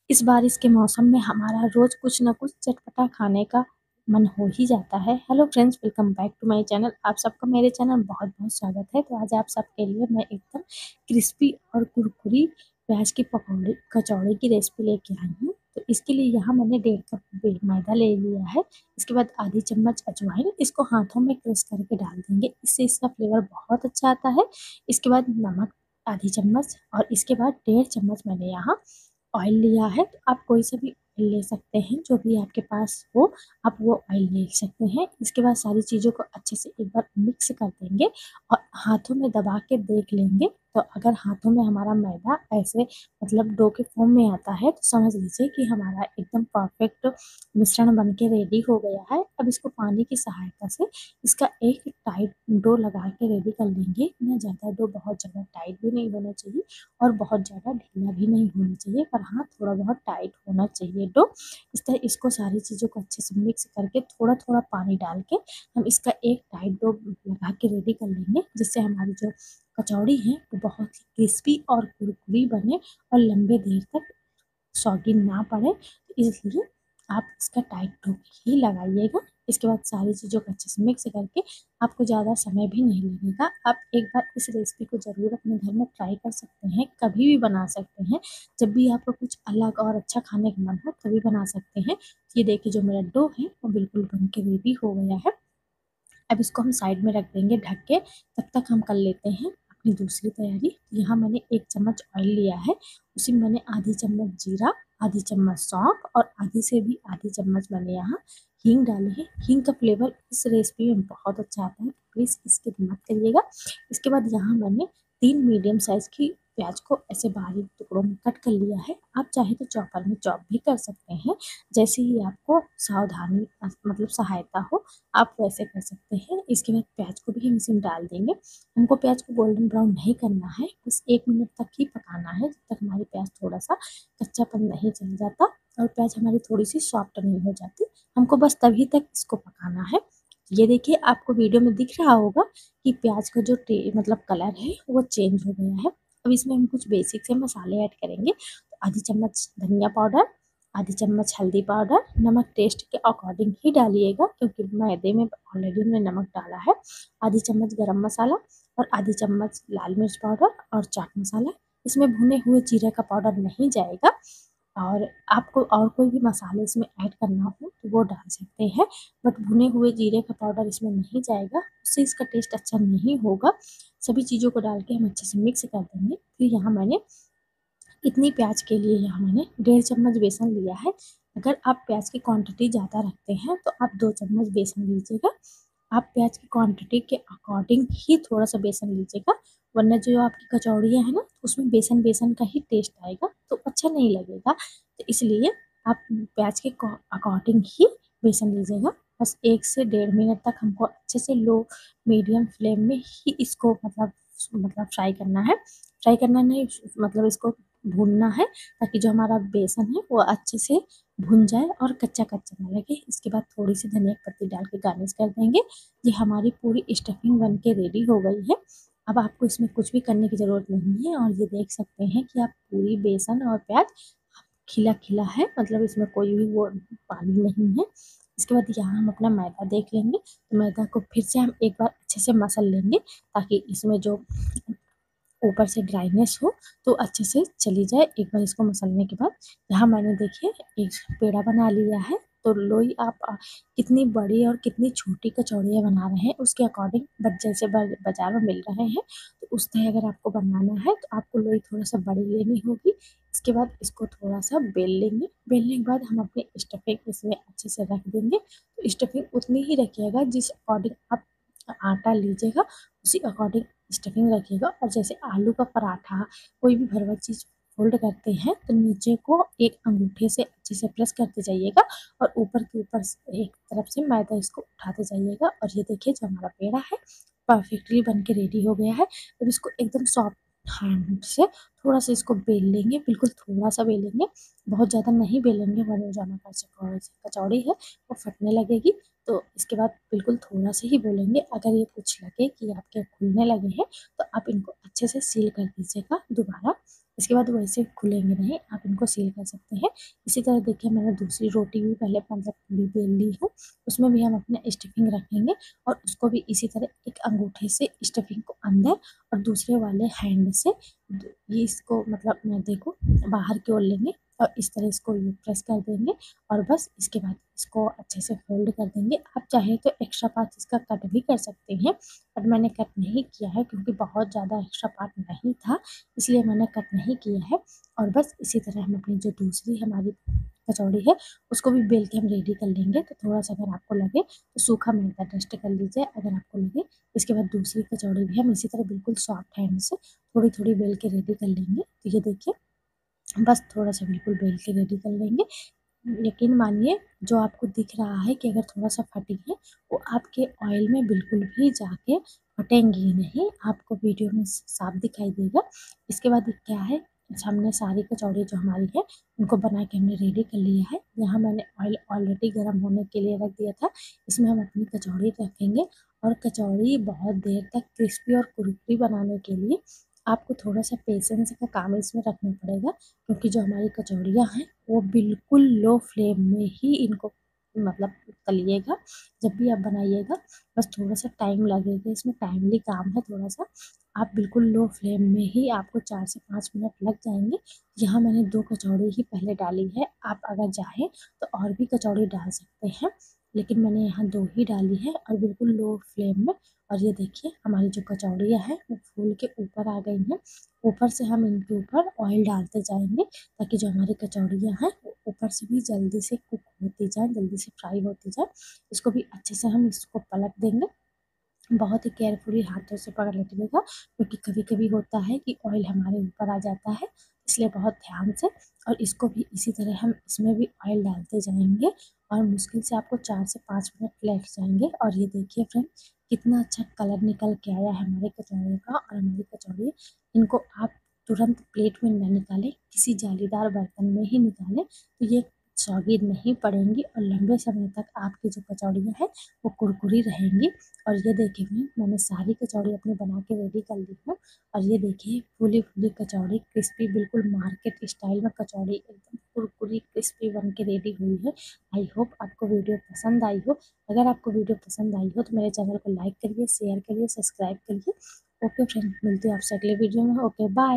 इस बारिश के मौसम में हमारा रोज कुछ न कुछ चटपटा खाने का मन हो ही जाता है। Hello friends, welcome back to my channel. आप सबका मेरे चैनल बहुत-बहुत स्वागत है। तो आज आप सबके लिए मैं एकदम क्रिस्पी और कुरकुरी प्याज की पकौड़ी कचौड़ी की रेसिपी लेके आई हूँ। तो इसके लिए यहाँ मैंने 1.5 कप मैदा ले लिया है। इसके बाद आधी चम्मच अजवाइन, इसको हाथों में क्रश करके डाल देंगे, इससे इसका फ्लेवर बहुत अच्छा आता है। इसके बाद नमक आधी चम्मच और इसके बाद 1.5 चम्मच मैंने यहाँ ऑयल लिया है। तो आप कोई सा भी ऑयल ले सकते हैं, जो भी आपके पास हो आप वो ऑयल ले सकते हैं। इसके बाद सारी चीज़ों को अच्छे से एक बार मिक्स कर देंगे और हाथों में दबा के देख लेंगे। तो अगर हाथों में हमारा मैदा ऐसे मतलब डो के फॉर्म में आता है तो समझ लीजिए कि हमारा एकदम परफेक्ट मिश्रण बन के रेडी हो गया है। अब इसको पानी की सहायता से इसका एक टाइट डो लगा के रेडी कर लेंगे। ना ज़्यादा डो बहुत ज़्यादा टाइट भी नहीं होना चाहिए और बहुत ज़्यादा ढीला भी नहीं होना चाहिए, पर हाँ थोड़ा बहुत टाइट होना चाहिए डो। इस तरह इसको सारी चीज़ों को अच्छे से मिक्स करके थोड़ा थोड़ा पानी डाल के हम इसका एक टाइट डो लगा के रेडी कर लेंगे, जिससे हमारी जो कचौड़ी है वो बहुत ही क्रिस्पी और कुरकुरी बने और लंबे देर तक सौगी ना पड़े। तो इसलिए आप इसका टाइट डो ही लगाइएगा। इसके बाद सारी चीज़ों को अच्छे से मिक्स करके आपको ज़्यादा समय भी नहीं लगेगा। आप एक बार इस रेसिपी को ज़रूर अपने घर में ट्राई कर सकते हैं, कभी भी बना सकते हैं। जब भी आपको कुछ अलग और अच्छा खाने का मन हो तभी बना सकते हैं। ये देखिए जो मेरा डो है वो बिल्कुल बन के रेडी हो गया है। अब इसको हम साइड में रख देंगे ढक के। तब तक हम कर लेते हैं अपनी दूसरी तैयारी। यहाँ मैंने 1 चम्मच ऑयल लिया है, उसी में मैंने आधी चम्मच जीरा, आधी चम्मच सौंफ और आधी से भी आधी चम्मच मैंने यहाँ हींग डाली है। हींग का फ्लेवर इस रेसिपी में बहुत अच्छा आता है, प्लीज़ स्किप मत करिएगा। इसके बाद यहाँ मैंने 3 मीडियम साइज़ की प्याज को ऐसे बारीक टुकड़ों में कट कर लिया है। आप चाहे तो चॉपर में चॉप भी कर सकते हैं, जैसे ही आपको सावधानी मतलब सहायता हो आप वैसे कर सकते हैं। इसके बाद प्याज को भी हम इसमें डाल देंगे। हमको प्याज को गोल्डन ब्राउन नहीं करना है, बस 1 मिनट तक ही पकाना है, जब तक हमारी प्याज थोड़ा-सा कच्चापन नहीं चल जाता और प्याज हमारी थोड़ी-सी सॉफ्ट नहीं हो जाती। हमको बस तभी तक इसको पकाना है। ये देखिए आपको वीडियो में दिख रहा होगा कि प्याज का जो मतलब कलर है वो चेंज हो गया है। अब इसमें हम कुछ बेसिक से मसाले ऐड करेंगे। तो आधी चम्मच धनिया पाउडर, आधी चम्मच हल्दी पाउडर, नमक टेस्ट के अकॉर्डिंग ही डालिएगा क्योंकि मैदे में ऑलरेडी हमने नमक डाला है। आधी चम्मच गरम मसाला और आधी चम्मच लाल मिर्च पाउडर और चाट मसाला। इसमें भुने हुए जीरे का पाउडर नहीं जाएगा। और आपको और कोई भी मसाले इसमें ऐड करना हो तो वो डाल सकते हैं, बट भुने हुए जीरे का पाउडर इसमें नहीं जाएगा, उससे इसका टेस्ट अच्छा नहीं होगा। सभी चीज़ों को डाल के हम अच्छे से मिक्स कर देंगे। फिर यहाँ मैंने इतनी प्याज के लिए यहाँ मैंने 1.5 चम्मच बेसन लिया है। अगर आप प्याज की क्वांटिटी ज़्यादा रखते हैं तो आप 2 चम्मच बेसन लीजिएगा। आप प्याज की क्वांटिटी के अकॉर्डिंग ही थोड़ा-सा बेसन लीजिएगा, वरना जो आपकी कचौड़ियाँ हैं ना उसमें बेसन-बेसन का ही टेस्ट आएगा तो अच्छा नहीं लगेगा। तो इसलिए आप प्याज के अकॉर्डिंग ही बेसन लीजिएगा। बस 1 से 1.5 मिनट तक हमको अच्छे से लो मीडियम फ्लेम में ही इसको मतलब फ्राई करना है। फ्राई करना नहीं मतलब इसको भूनना है, ताकि जो हमारा बेसन है वो अच्छे से भुन जाए और कच्चा-कच्चा ना लगे। इसके बाद थोड़ी-सी धनिया की पत्ती डाल के गार्निश कर देंगे। ये हमारी पूरी स्टफिंग बन के रेडी हो गई है। अब आपको इसमें कुछ भी करने की ज़रूरत नहीं है और ये देख सकते हैं कि आप पूरी बेसन और प्याज़ खिला-खिला है, मतलब इसमें कोई भी वो पानी नहीं है। इसके बाद यहाँ हम अपना मैदा देख लेंगे, तो मैदा को फिर से हम एक बार अच्छे से मसल लेंगे, ताकि इसमें जो ऊपर से ड्राइनेस हो तो अच्छे से चली जाए। एक बार इसको मसलने के बाद यहाँ मैंने देखिए एक पेड़ा बना लिया है। तो लोई आप कितनी बड़ी और कितनी छोटी कचौड़ियाँ बना रहे हैं उसके अकॉर्डिंग, बट जैसे बाज़ार में मिल रहे हैं तो उस तरह अगर आपको बनाना है तो आपको लोई थोड़ा-सा बड़ी लेनी होगी। इसके बाद इसको थोड़ा-सा बेल लेंगे। बेलने के बाद हम अपनी स्टफिंग इसमें अच्छे से रख देंगे। तो स्टफिंग उतनी ही रखिएगा जिस अकॉर्डिंग आप आटा लीजिएगा, उसी अकॉर्डिंग स्टफिंग रखिएगा। और जैसे आलू का पराठा कोई भी भरवा चीज़ फोल्ड करते हैं तो नीचे को एक अंगूठे से अच्छे से प्रेस करते जाइएगा और ऊपर के ऊपर एक तरफ से मैदा इसको उठाते जाइएगा। और ये देखिए जो हमारा पेड़ा है परफेक्टली बन के रेडी हो गया है। अब इसको एकदम सॉफ्ट हैंड से थोड़ा-सा इसको बेल लेंगे, बिल्कुल थोड़ा-सा बेलेंगे, बहुत ज़्यादा नहीं बेलेंगे वरना जो हमारा कचौड़ी है वो फटने लगेगी। तो इसके बाद बिल्कुल थोड़ा-सा ही बेलेंगे। अगर ये कुछ लगे कि आपके फूलने लगे हैं तो आप इनको अच्छे से सील कर दीजिएगा दोबारा। इसके बाद वैसे खुलेंगे नहीं, आप इनको सील कर सकते हैं। इसी तरह देखिए मैंने दूसरी रोटी भी पहले मतलब पूरी बेल ली हूँ, उसमें भी हम अपने स्टफिंग रखेंगे और उसको भी इसी तरह एक अंगूठे से स्टफिंग को अंदर और दूसरे वाले हैंड से ये इसको मतलब मैदे को बाहर की ओर लेंगे और इस तरह इसको ये प्रेस कर देंगे और बस इसके बाद इसको अच्छे से फोल्ड कर देंगे। आप चाहे तो एक्स्ट्रा पार्ट इसका कट भी कर सकते हैं, बट मैंने कट नहीं किया है क्योंकि बहुत ज़्यादा एक्स्ट्रा पार्ट नहीं था, इसलिए मैंने कट नहीं किया है। और बस इसी तरह हम अपनी जो दूसरी हमारी कचौड़ी है उसको भी बेल के हम रेडी कर लेंगे। तो थोड़ा सा अगर आपको लगे तो सूखा मैदा डस्ट कर लीजिए अगर आपको लगे। इसके बाद दूसरी कचौड़ी भी हम इसी तरह बिल्कुल सॉफ्ट हैंड से थोड़ी थोड़ी बेल के रेडी कर लेंगे। तो ये देखिए बस थोड़ा सा बिल्कुल बेल के रेडी कर लेंगे। यकीन मानिए जो आपको दिख रहा है कि अगर थोड़ा सा फटी है वो आपके ऑयल में बिल्कुल भी जाके फटेंगी ही नहीं, आपको वीडियो में साफ दिखाई देगा। इसके बाद ये क्या है, हमने सारी कचौड़ी जो हमारी है उनको बना के हमने रेडी कर लिया है। यहाँ मैंने ऑयल ऑलरेडी गर्म होने के लिए रख दिया था, इसमें हम अपनी कचौड़ी रखेंगे। और कचौड़ी बहुत देर तक क्रिस्पी और कुरकुरी बनाने के लिए आपको थोड़ा सा पेशेंस का काम इसमें रखना पड़ेगा, क्योंकि जो हमारी कचौड़ियाँ हैं वो बिल्कुल लो फ्लेम में ही इनको मतलब तलिएगा। जब भी आप बनाइएगा बस थोड़ा सा टाइम लगेगा, इसमें टाइमली काम है थोड़ा सा। आप बिल्कुल लो फ्लेम में ही आपको 4 से 5 मिनट लग जाएंगे। यहाँ मैंने 2 कचौड़ी ही पहले डाली है, आप अगर चाहें तो और भी कचौड़ी डाल सकते हैं, लेकिन मैंने यहाँ 2 ही डाली है और बिल्कुल लो फ्लेम में। और ये देखिए हमारी जो कचौड़ियाँ हैं वो फूल के ऊपर आ गई हैं। ऊपर से हम इनके ऊपर ऑयल डालते जाएंगे ताकि जो हमारी कचौड़ियाँ हैं वो ऊपर से भी जल्दी से कुक होती जाए, जल्दी से फ्राई होती जाए। इसको भी अच्छे से हम इसको पलट देंगे, बहुत ही केयरफुली हाथों से पकड़ लीजिएगा, क्योंकि कभी कभी होता है कि ऑयल हमारे ऊपर आ जाता है, इसलिए बहुत ध्यान से। और इसको भी इसी तरह हम इसमें भी ऑयल डालते जाएंगे और मुश्किल से आपको 4 से 5 मिनट लग जाएंगे। और ये देखिए फ्रेंड कितना अच्छा कलर निकल के आया है हमारे कचौड़ी का। और हमारी कचौड़ी इनको आप तुरंत प्लेट में न निकालें, किसी जालीदार बर्तन में ही निकालें, तो ये सौगी नहीं पड़ेंगी और लंबे समय तक आपकी जो कचौड़ियाँ हैं वो कुरकुरी रहेंगी। और ये देखिए मैंने सारी कचौड़ी अपनी बना के रेडी कर ली हूँ। और ये देखिए फूली फूली कचौड़ी क्रिस्पी बिल्कुल मार्केट स्टाइल में कचौड़ी एकदम कुरकुरी क्रिस्पी बन के रेडी हुई है। आई होप आपको वीडियो पसंद आई हो। अगर आपको वीडियो पसंद आई हो तो मेरे चैनल को लाइक करिए, शेयर करिए, सब्सक्राइब करिए। ओके फ्रेंड, मिलती हूँ आपसे अगले वीडियो में। Okay bye.